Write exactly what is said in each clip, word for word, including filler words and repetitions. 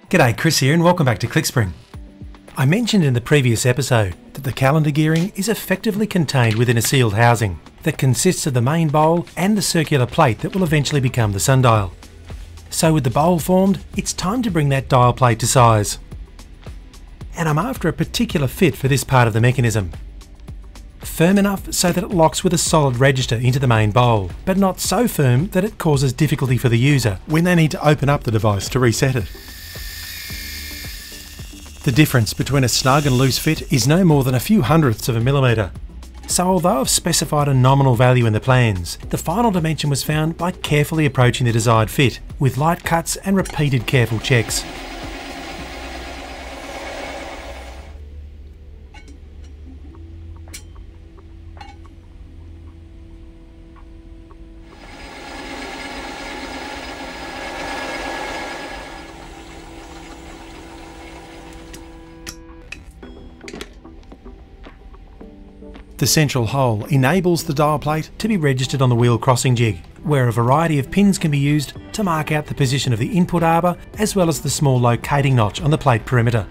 G'day, Chris here and welcome back to ClickSpring. I mentioned in the previous episode that the calendar gearing is effectively contained within a sealed housing that consists of the main bowl and the circular plate that will eventually become the sundial. So with the bowl formed, it's time to bring that dial plate to size. And I'm after a particular fit for this part of the mechanism. Firm enough so that it locks with a solid register into the main bowl, but not so firm that it causes difficulty for the user when they need to open up the device to reset it. The difference between a snug and loose fit is no more than a few hundredths of a millimetre. So although I've specified a nominal value in the plans, the final dimension was found by carefully approaching the desired fit, with light cuts and repeated careful checks. The central hole enables the dial plate to be registered on the wheel crossing jig, where a variety of pins can be used to mark out the position of the input arbor as well as the small locating notch on the plate perimeter.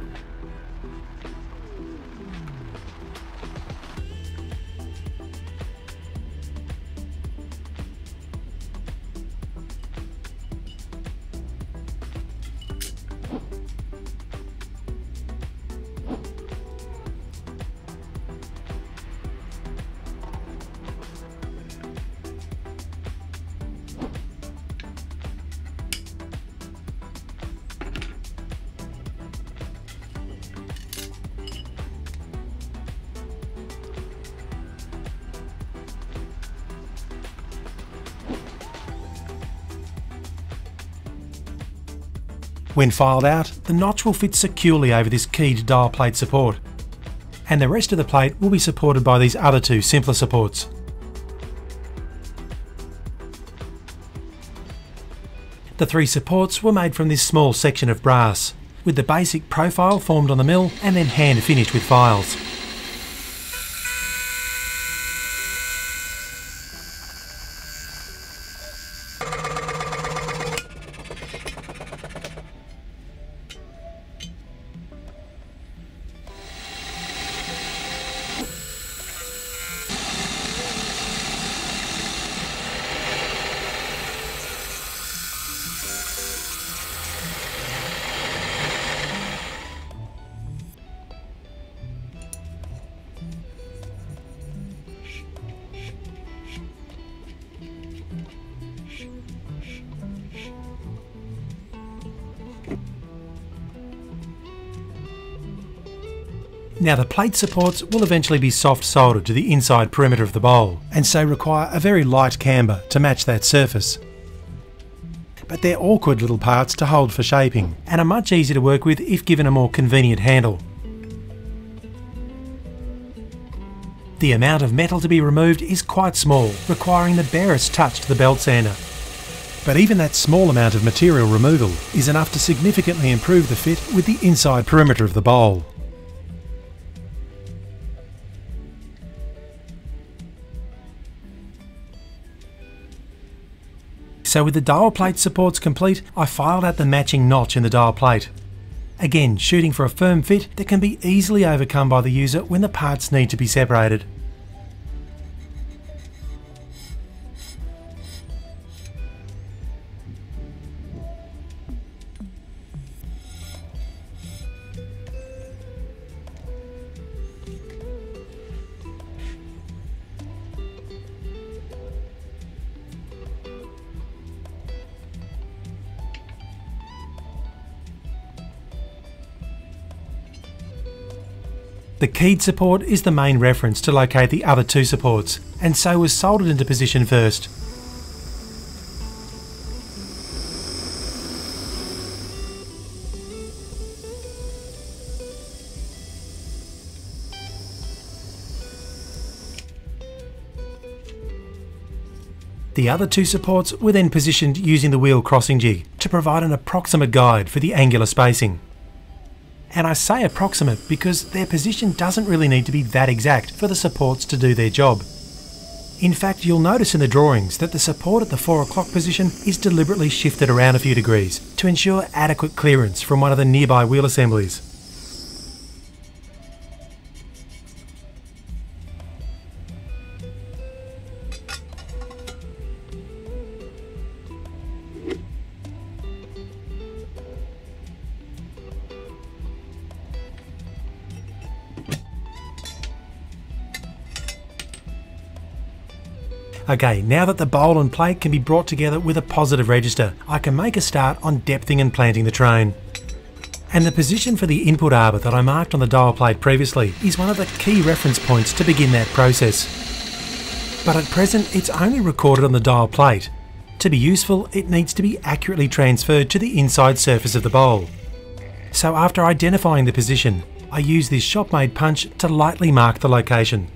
When filed out, the notch will fit securely over this keyed dial plate support, and the rest of the plate will be supported by these other two simpler supports. The three supports were made from this small section of brass, with the basic profile formed on the mill and then hand finished with files. Now the plate supports will eventually be soft soldered to the inside perimeter of the bowl, and so require a very light camber to match that surface. But they're awkward little parts to hold for shaping, and are much easier to work with if given a more convenient handle. The amount of metal to be removed is quite small, requiring the barest touch to the belt sander. But even that small amount of material removal is enough to significantly improve the fit with the inside perimeter of the bowl. So with the dial plate supports complete, I filed out the matching notch in the dial plate. Again, shooting for a firm fit that can be easily overcome by the user when the parts need to be separated. The keyed support is the main reference to locate the other two supports, and so was soldered into position first. The other two supports were then positioned using the wheel crossing jig to provide an approximate guide for the angular spacing. And I say approximate because their position doesn't really need to be that exact for the supports to do their job. In fact, you'll notice in the drawings that the support at the four o'clock position is deliberately shifted around a few degrees to ensure adequate clearance from one of the nearby wheel assemblies. Okay, now that the bowl and plate can be brought together with a positive register, I can make a start on depthing and planting the train. And the position for the input arbor that I marked on the dial plate previously is one of the key reference points to begin that process. But at present, it's only recorded on the dial plate. To be useful, it needs to be accurately transferred to the inside surface of the bowl. So after identifying the position, I use this shop-made punch to lightly mark the location.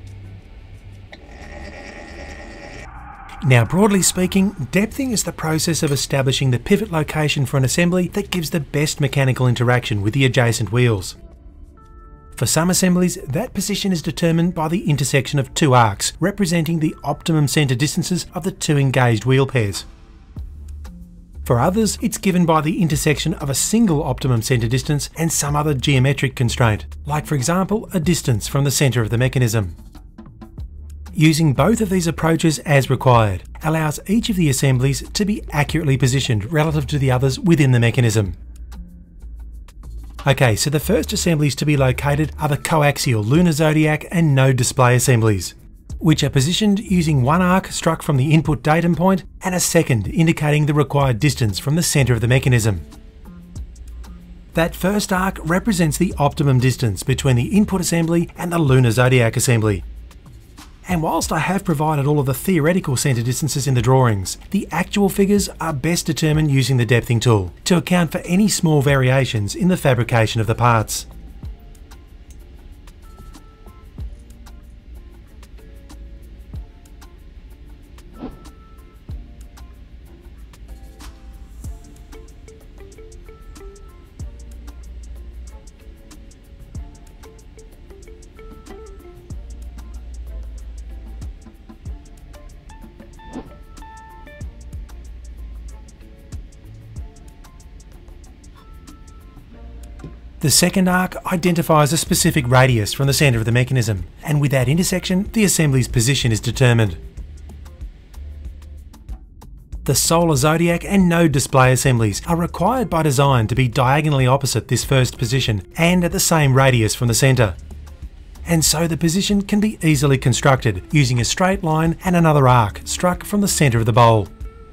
Now, broadly speaking, depthing is the process of establishing the pivot location for an assembly that gives the best mechanical interaction with the adjacent wheels. For some assemblies, that position is determined by the intersection of two arcs, representing the optimum centre distances of the two engaged wheel pairs. For others, it's given by the intersection of a single optimum centre distance and some other geometric constraint, like for example, a distance from the centre of the mechanism. Using both of these approaches as required allows each of the assemblies to be accurately positioned relative to the others within the mechanism. Okay, so the first assemblies to be located are the coaxial lunar zodiac and node display assemblies, which are positioned using one arc struck from the input datum point and a second indicating the required distance from the centre of the mechanism. That first arc represents the optimum distance between the input assembly and the lunar zodiac assembly. And whilst I have provided all of the theoretical centre distances in the drawings, the actual figures are best determined using the depthing tool to account for any small variations in the fabrication of the parts. The second arc identifies a specific radius from the centre of the mechanism, and with that intersection, the assembly's position is determined. The solar zodiac and node display assemblies are required by design to be diagonally opposite this first position and at the same radius from the centre. And so the position can be easily constructed using a straight line and another arc struck from the centre of the bowl.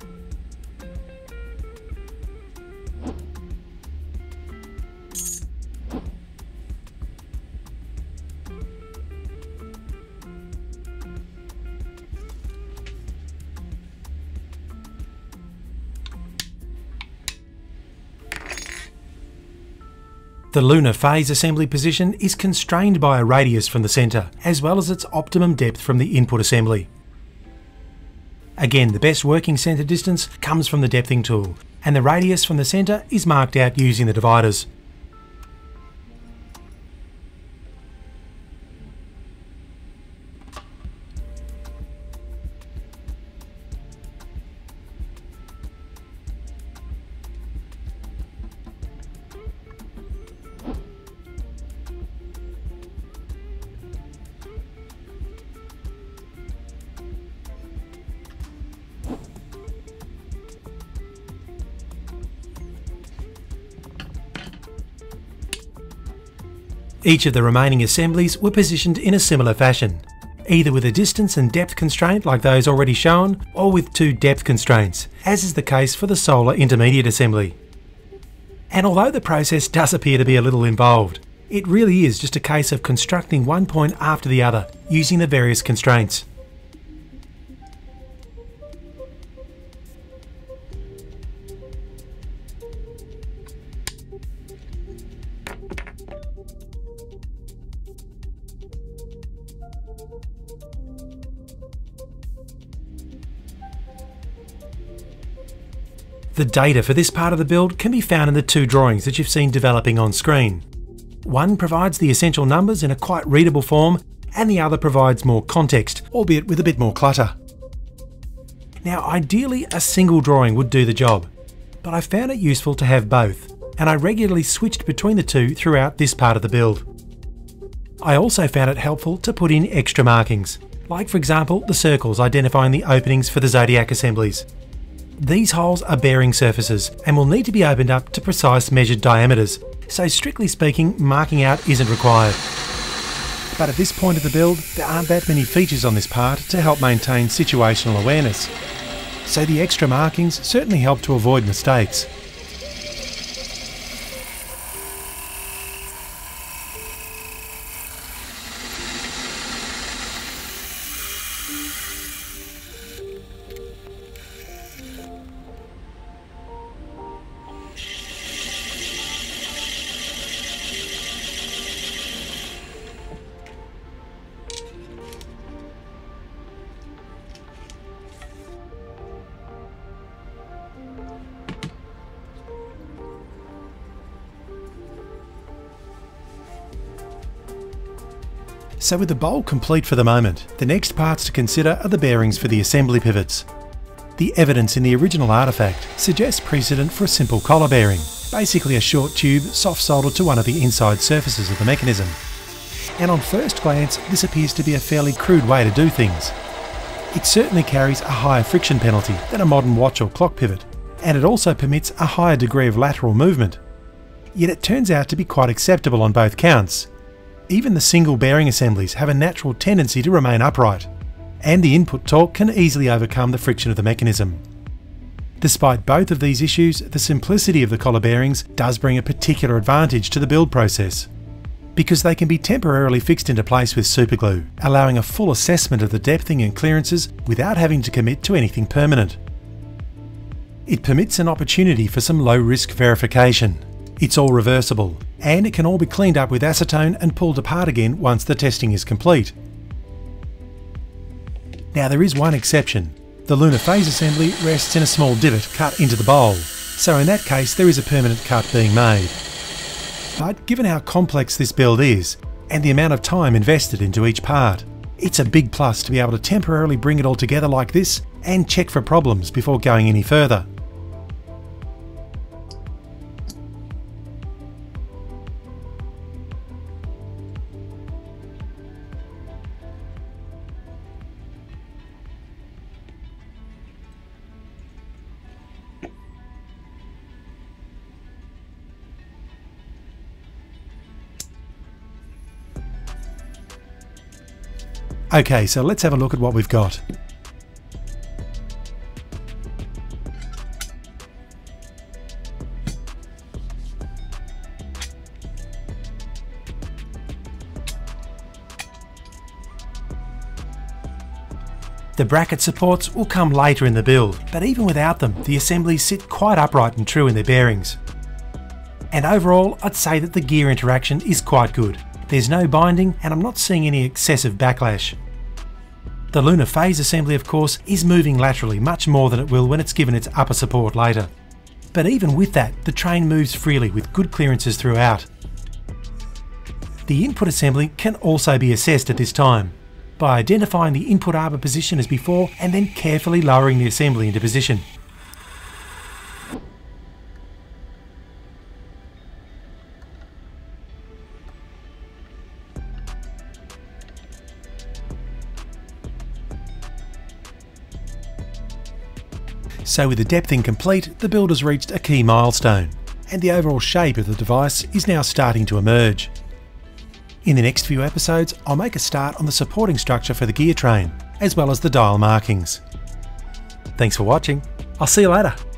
The lunar phase assembly position is constrained by a radius from the centre, as well as its optimum depth from the input assembly. Again, the best working centre distance comes from the depthing tool, and the radius from the centre is marked out using the dividers. Each of the remaining assemblies were positioned in a similar fashion, either with a distance and depth constraint like those already shown, or with two depth constraints, as is the case for the solar intermediate assembly. And although the process does appear to be a little involved, it really is just a case of constructing one point after the other, using the various constraints. The data for this part of the build can be found in the two drawings that you've seen developing on screen. One provides the essential numbers in a quite readable form, and the other provides more context, albeit with a bit more clutter. Now ideally a single drawing would do the job, but I found it useful to have both, and I regularly switched between the two throughout this part of the build. I also found it helpful to put in extra markings, like for example the circles identifying the openings for the zodiac assemblies. These holes are bearing surfaces and will need to be opened up to precise measured diameters, so strictly speaking marking out isn't required. But at this point of the build there aren't that many features on this part to help maintain situational awareness, so the extra markings certainly help to avoid mistakes. So with the bowl complete for the moment, the next parts to consider are the bearings for the assembly pivots. The evidence in the original artefact suggests precedent for a simple collar bearing, basically a short tube soft soldered to one of the inside surfaces of the mechanism. And on first glance this appears to be a fairly crude way to do things. It certainly carries a higher friction penalty than a modern watch or clock pivot, and it also permits a higher degree of lateral movement. Yet it turns out to be quite acceptable on both counts. Even the single bearing assemblies have a natural tendency to remain upright, and the input torque can easily overcome the friction of the mechanism. Despite both of these issues, the simplicity of the collar bearings does bring a particular advantage to the build process, because they can be temporarily fixed into place with superglue, allowing a full assessment of the depthing and clearances without having to commit to anything permanent. It permits an opportunity for some low-risk verification. It's all reversible, and it can all be cleaned up with acetone and pulled apart again once the testing is complete. Now there is one exception. The lunar phase assembly rests in a small divot cut into the bowl, so in that case there is a permanent cut being made. But given how complex this build is, and the amount of time invested into each part, it's a big plus to be able to temporarily bring it all together like this and check for problems before going any further. Okay, so let's have a look at what we've got. The bracket supports will come later in the build, but even without them, the assemblies sit quite upright and true in their bearings. And overall, I'd say that the gear interaction is quite good. There's no binding, and I'm not seeing any excessive backlash. The lunar phase assembly, of course, is moving laterally much more than it will when it's given its upper support later. But even with that, the train moves freely with good clearances throughout. The input assembly can also be assessed at this time, by identifying the input arbor position as before and then carefully lowering the assembly into position. So with the depthing complete, the build has reached a key milestone, and the overall shape of the device is now starting to emerge. In the next few episodes, I'll make a start on the supporting structure for the gear train, as well as the dial markings. Thanks for watching. I'll see you later.